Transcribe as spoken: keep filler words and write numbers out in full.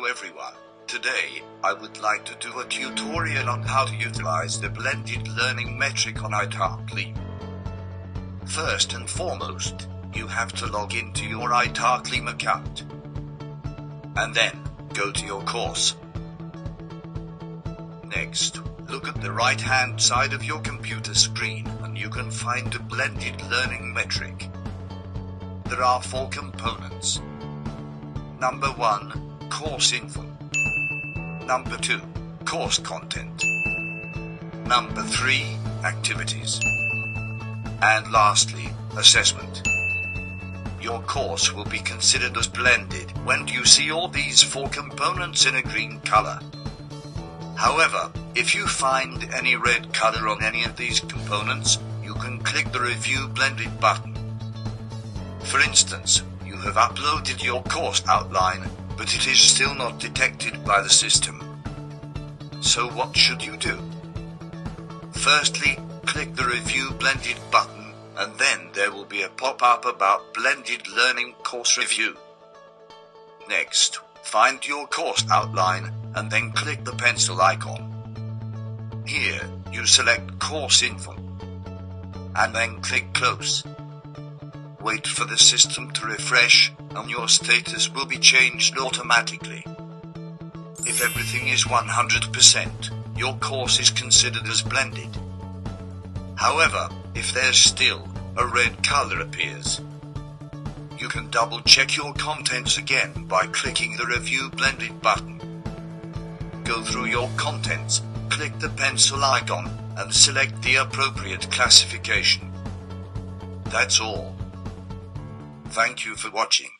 everyone. Today, I would like to do a tutorial on how to utilize the blended learning metric on iTa'LeEM. First and foremost, you have to log into your iTa'LeEM account. And then, go to your course. Next, look at the right-hand side of your computer screen and you can find the blended learning metric. There are four components. Number one, course info. Number two, course content. Number three, activities. And lastly, assessment. Your course will be considered as blended when you see all these four components in a green color. However, if you find any red color on any of these components, you can click the Review Blended button. For instance, you have uploaded your course outline, but it is still not detected by the system. So what should you do? Firstly, click the Review Blended button, and then there will be a pop-up about Blended Learning Course Review. Next, find your course outline, and then click the pencil icon. Here, you select Course Info, and then click Close. Wait for the system to refresh, and your status will be changed automatically. If everything is one hundred percent, your course is considered as blended. However, if there's still a red color appears, you can double check your contents again by clicking the Review Blended button. Go through your contents, click the pencil icon, and select the appropriate classification. That's all. Thank you for watching.